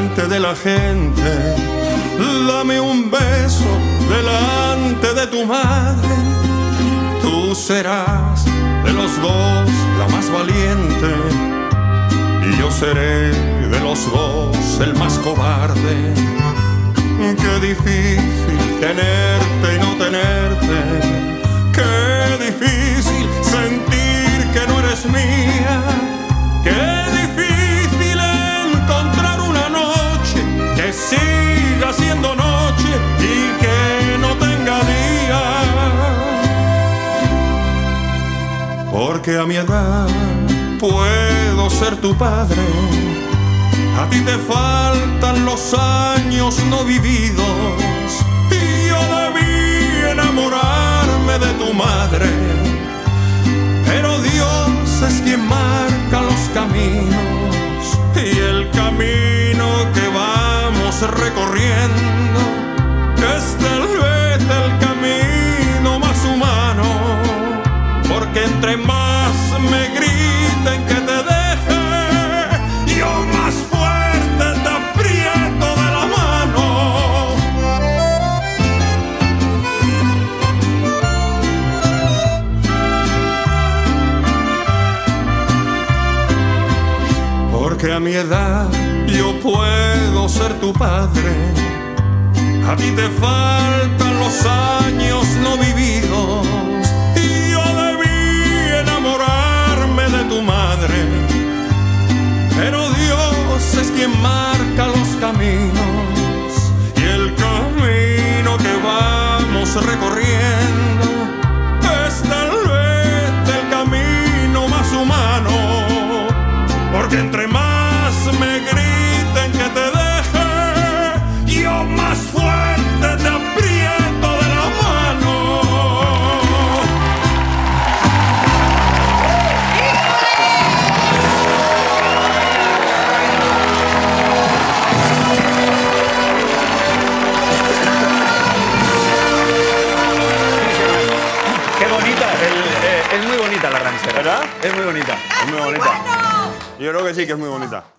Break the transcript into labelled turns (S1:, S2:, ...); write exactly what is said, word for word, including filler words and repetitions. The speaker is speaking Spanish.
S1: delante de la gente. Dame un beso delante de tu madre. Tú serás de los dos la más valiente y yo seré de los dos el más cobarde. Qué difícil tenerte y no tenerte. Qué difícil sentir que no eres mía. Qué difícil encontrar una noche que siga siendo noche y que no tenga día. Porque a mi edad puedo ser tu padre. A ti te faltan los años no vividos y yo debí enamorarme de tu madre. Pero Dios es quien marca los caminos y el camino que vamos recorriendo es tal vez el camino más humano. Porque entre más me griten que te deje, yo más fuerte te aprieto de la mano. Porque a mi edad yo puedo ser tu padre. A ti te faltan los años no vividos y yo debí enamorarme de tu madre. Pero Dios es quien marca los caminos y el camino que vamos recorriendo es tal vez el camino más humano. Porque entre más me griten que te deje, yo más fuerte te aprieto de la mano.
S2: Qué bonita, el, eh, es muy bonita la ranchera.
S3: ¿Verdad?
S2: Es muy bonita.
S3: Es muy bonita. Yo creo que sí, que es muy bonita.